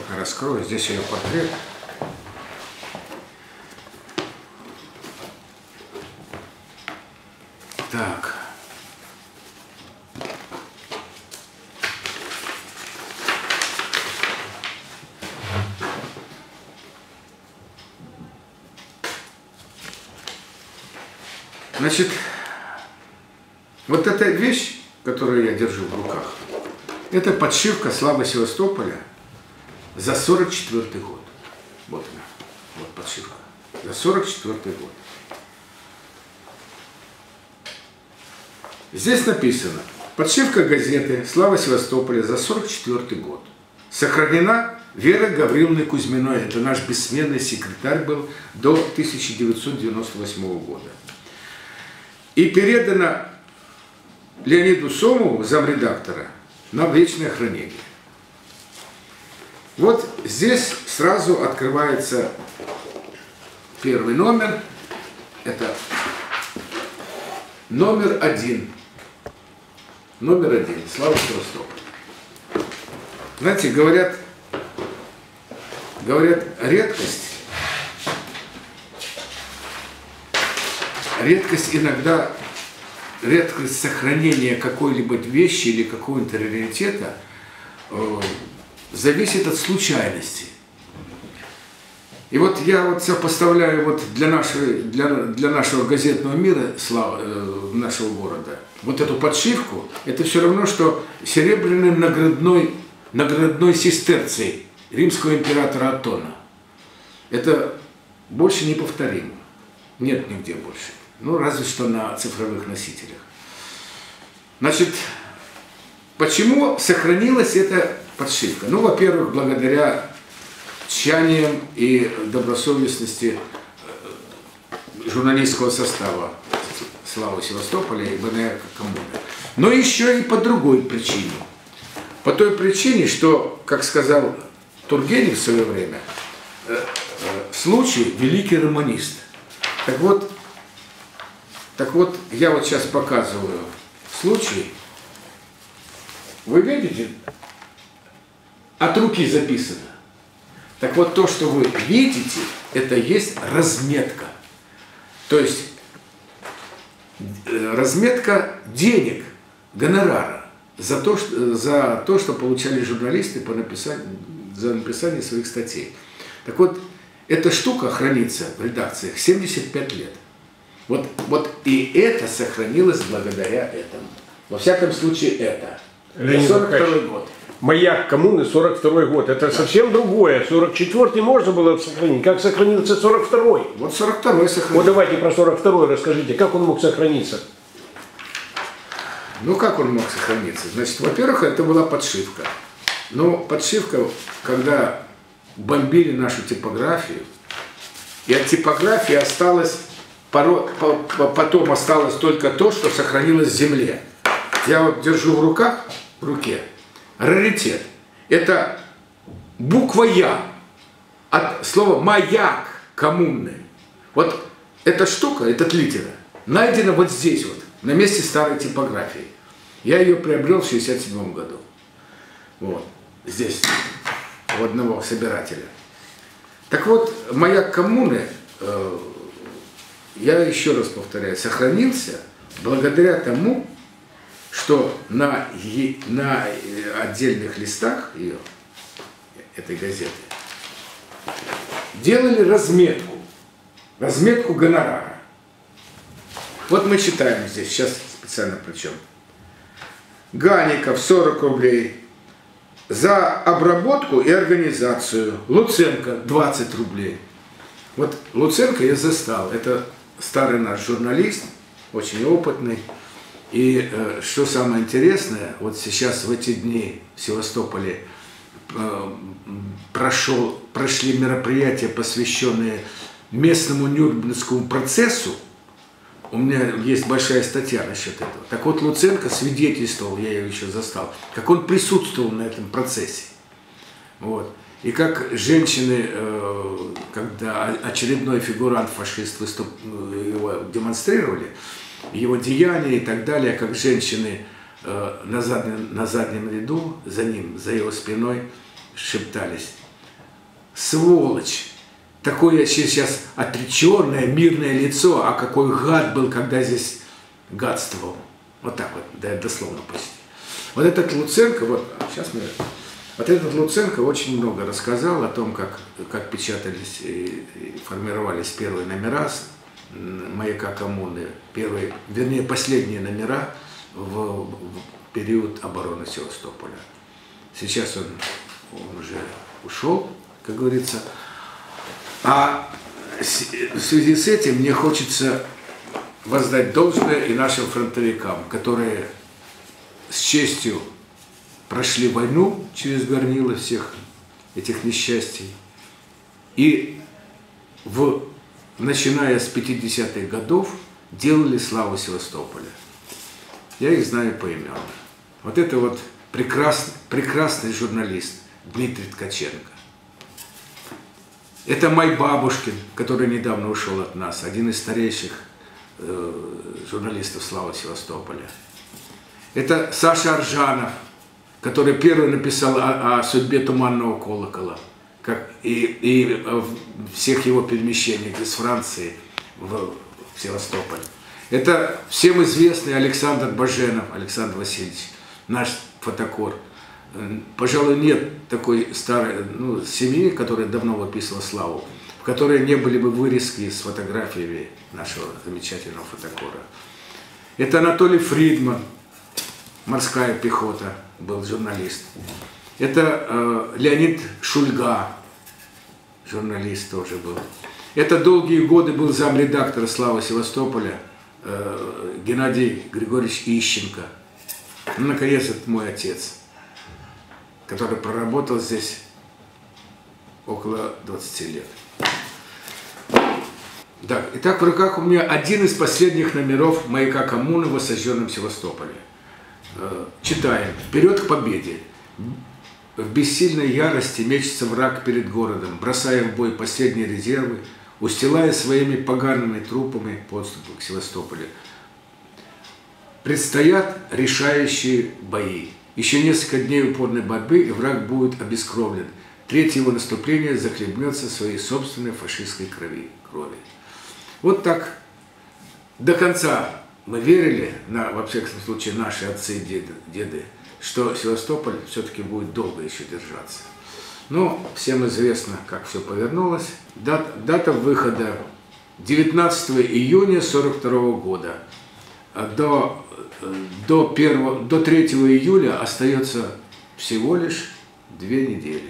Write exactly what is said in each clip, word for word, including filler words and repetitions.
пока раскрою. Здесь ее портрет. Так. Значит, вот эта вещь, которую я держу в руках, это подшивка «Славы Севастополя» за сорок четвёртый год. Вот она, вот подшивка. За сорок четвёртый год. Здесь написано: подшивка газеты «Слава Севастополя» за сорок четвёртый год. Сохранена Верой Гавриловной Кузьминой. Это наш бессменный секретарь был до тысяча девятьсот девяносто восьмого года. И передана Леониду Сомову, замредактора, на вечное хранение. Вот здесь сразу открывается первый номер. Это номер один. Номер один. Слава Севастополь. Знаете, говорят, говорят, редкость. Редкость иногда, редкость сохранения какой-либо вещи или какого-то раритета э, зависит от случайности. И вот я вот сопоставляю вот для, нашей, для, для нашего газетного мира, слава, э, нашего города, вот эту подшивку, это все равно, что серебряный наградной, наградной сестерций римского императора Аттона. Это больше неповторимо. Нет нигде больше. Ну, разве что на цифровых носителях. Значит, почему сохранилась эта подшивка? Ну, во-первых, благодаря тщаниям и добросовестности журналистского состава «Славы Севастополя» и БНР коммуны. Но еще и по другой причине. По той причине, что, как сказал Тургенев в свое время, случай великий романист. Так вот, так вот, я вот сейчас показываю случай. Вы видите? От руки записано. Так вот, то, что вы видите, это есть разметка. То есть, разметка денег, гонорара за то, что, за то, что получали журналисты по написанию, за написание своих статей. Так вот, эта штука хранится в редакциях семьдесят пять лет. Вот, вот и это сохранилось благодаря этому. Во всяком случае, это. сорок второй год. Маяк коммуны, сорок второй год. Это да. Совсем другое. сорок четвёртый можно было сохранить. Как сохранился сорок второй? Вот сорок второй сохранился. Вот давайте про сорок второй расскажите. Как он мог сохраниться? Ну, как он мог сохраниться? Значит, во-первых, это была подшивка. Но подшивка, когда бомбили нашу типографию, и от типографии осталось, потом осталось только то, что сохранилось в земле. Я вот держу в руках, в руке, раритет. Это буква «Я» от слова «маяк» коммунный. Вот эта штука, эта литера, найдена вот здесь вот, на месте старой типографии. Я ее приобрел в шестьдесят седьмом году. Вот, здесь, у одного собирателя. Так вот, маяк коммуны, э, я еще раз повторяю, сохранился благодаря тому, что на, на отдельных листах ее, этой газеты, делали разметку, разметку гонорара. Вот мы читаем здесь, сейчас специально причем. Гаников сорок рублей за обработку и организацию. Луценко двадцать рублей. Вот Луценко я застал, это старый наш журналист, очень опытный. И э, что самое интересное, вот сейчас в эти дни в Севастополе э, прошел, прошли мероприятия, посвященные местному Нюрнбергскому процессу. У меня есть большая статья насчет этого. Так вот, Луценко свидетельствовал, я его еще застал, как он присутствовал на этом процессе. Вот. И как женщины, э, когда очередной фигурант, фашист, выступ, его демонстрировали, его деяния и так далее, как женщины э, на, заднем, на заднем ряду, за ним, за его спиной шептались. сволочь, такое сейчас отреченное, мирное лицо, а какой гад был, когда здесь гадствовал. Вот так вот, да, дословно почти. Вот этот Луценко, вот, сейчас мы... Вот этот Луценко очень много рассказал о том, как, как печатались и, и формировались первые номера «Маяка коммуны», первые, вернее, последние номера в, в период обороны Севастополя. Сейчас он, он уже ушел, как говорится. А в связи с этим мне хочется воздать должное и нашим фронтовикам, которые с честью прошли войну через горнило всех этих несчастий. И в, начиная с пятидесятых годов делали славу Севастополя. Я их знаю поименно. Вот это вот прекрасный, прекрасный журналист Дмитрий Ткаченко. Это Май Бабушкин, который недавно ушел от нас, один из старейших э, журналистов славы Севастополя. Это Саша Аржанов, который первый написал о, о судьбе Туманного колокола, как и, и всех его перемещениях из Франции в, в Севастополь. Это всем известный Александр Баженов, Александр Васильевич, наш фотокор. Пожалуй, нет такой старой ну, семьи, которая давно выписывала славу, в которой не были бы вырезки с фотографиями нашего замечательного фотокора. Это Анатолий Фридман, морская пехота, был журналист. Это э, Леонид Шульга, журналист тоже был. Это долгие годы был замредактора «Славы Севастополя» э, Геннадий Григорьевич Ищенко. Ну, наконец, это мой отец, который проработал здесь около двадцати лет. Да, итак, в руках у меня один из последних номеров «Маяка коммуны» в осажденном Севастополе. Читаем. «Вперед к победе! В бессильной ярости мечется враг перед городом, бросая в бой последние резервы, устилая своими погаными трупами подступы к Севастополю. Предстоят решающие бои. Еще несколько дней упорной борьбы, и враг будет обескровлен. Третье его наступление захлебнется своей собственной фашистской крови. крови». Вот так до конца мы верили, на, во всяком случае, наши отцы и деды, деды, что Севастополь все-таки будет долго еще держаться. Но всем известно, как все повернулось. Дата, дата выхода девятнадцатого июня сорок второго года. До, до, первого, до третьего июля остается всего лишь две недели.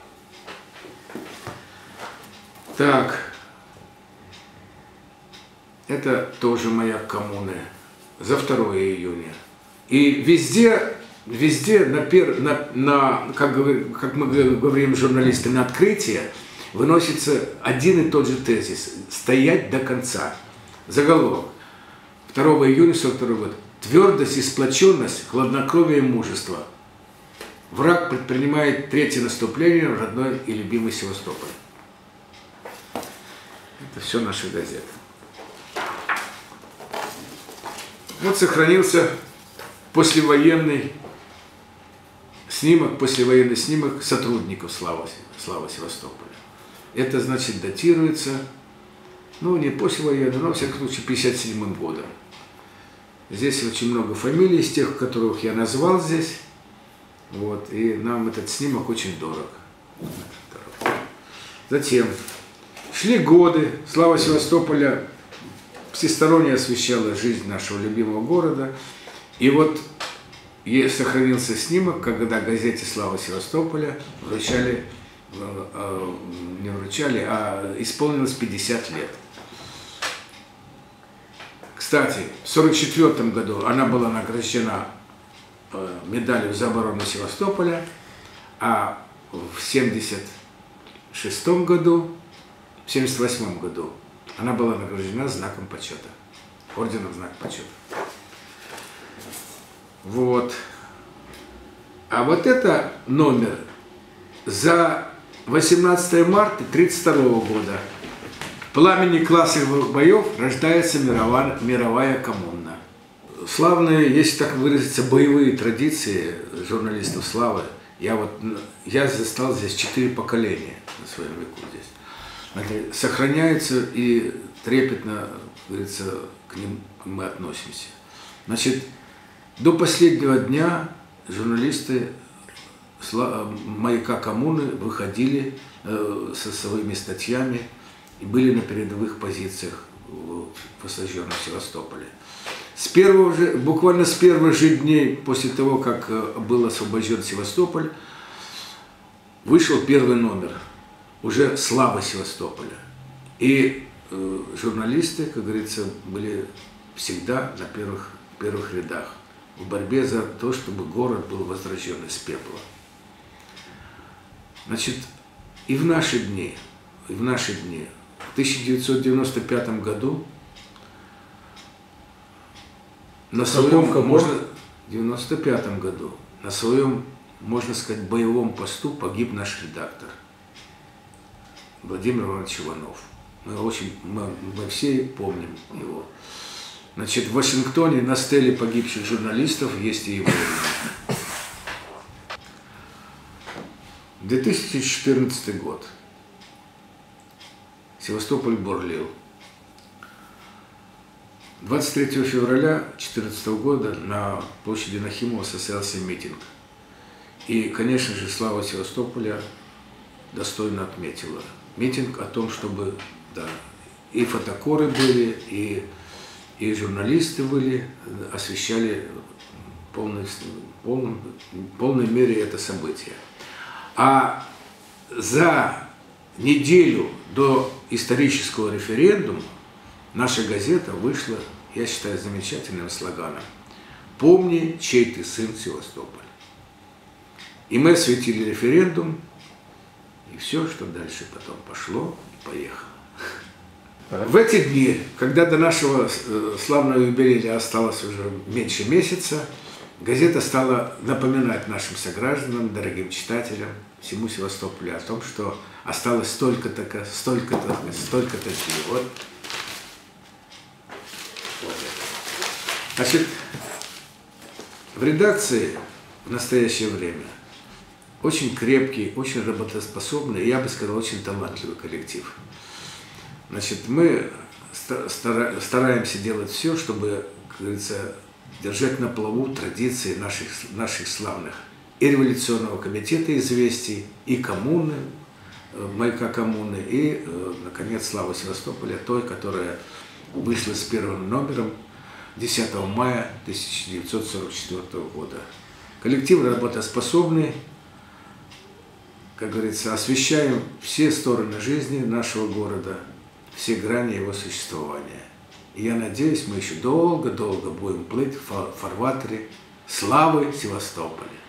Так. Это тоже «Маяк коммуны» за второе июня. И везде, везде на, пер, на, на как, как мы говорим журналисты, на открытие выносится один и тот же тезис – стоять до конца. Заголовок. второго июня сорок второго года. Твердость и сплоченность, хладнокровие и мужество. Враг предпринимает третье наступление в родной и любимый Севастополь. Это все наши газеты. Вот сохранился послевоенный снимок, послевоенный снимок сотрудников Славы, Славы Севастополя. Это, значит, датируется, ну, не послевоенный, но, во всяком случае, пятьдесят седьмым годом. Здесь очень много фамилий из тех, которых я назвал здесь. Вот, и нам этот снимок очень дорог. Затем шли годы, Слава Севастополя всесторонне освещала жизнь нашего любимого города. И вот сохранился снимок, когда газете «Слава Севастополя» вручали, не вручали, а исполнилось пятьдесят лет. Кстати, в сорок четвёртом году она была награждена медалью за оборону Севастополя, а в семьдесят шестом году, в семьдесят восьмом году она была награждена знаком почета, орденом знак почета. Вот. А вот это номер за восемнадцатое марта тридцать второго года. В пламени классовых боев рождается мировая, мировая коммуна. Славные, если так выразиться, боевые традиции журналистов «Славы» Я вот, я застал здесь четыре поколения на своем веку здесь. Это сохраняется и трепетно, говорится, к ним мы относимся. Значит, до последнего дня журналисты «Маяка коммуны» выходили со своими статьями и были на передовых позициях в осажденном Севастополе. С первого же, буквально с первых же дней после того, как был освобожден Севастополь, вышел первый номер уже «Слава Севастополя». И э, журналисты, как говорится, были всегда на первых, первых рядах в борьбе за то, чтобы город был возрожден из пепла. Значит, и в наши дни, и в наши дни, в тысяча девятьсот девяносто пятом году на своем, можно, в девяносто пятом году на своем, можно сказать, боевом посту погиб наш редактор Владимир Иванович Иванов. Мы, очень, мы, мы все помним его. Значит, в Вашингтоне на стеле погибших журналистов есть и его имя. две тысячи четырнадцатый год. Севастополь бурлил. двадцать третьего февраля две тысячи четырнадцатого года на площади Нахимова состоялся митинг. И, конечно же, слава Севастополя достойно отметила. Митинг о том, чтобы, да, и фотокоры были, и, и журналисты были, освещали в полной, полной, полной мере это событие. А за неделю до исторического референдума наша газета вышла, я считаю, замечательным слоганом: «Помни, чей ты сын, Севастополь». И мы осветили референдум, и все, что дальше потом пошло и поехало. В эти дни, когда до нашего славного юбилея осталось уже меньше месяца, газета стала напоминать нашим согражданам, дорогим читателям, всему Севастополю о том, что осталось столько-то, столько-то, столько-то дней. Вот. Вот. Значит, в редакции в настоящее время очень крепкий, очень работоспособный, я бы сказал, очень талантливый коллектив. Значит, мы стараемся делать все, чтобы, как говорится, держать на плаву традиции наших, наших славных и революционного комитета известий, и коммуны, «Маяка коммуны», и, наконец, «Слава Севастополя», той, которая вышла с первым номером десятого мая тысяча девятьсот сорок четвёртого года. Коллектив работоспособный, как говорится, освещаем все стороны жизни нашего города, все грани его существования. И я надеюсь, мы еще долго-долго будем плыть в фарватере славы Севастополя.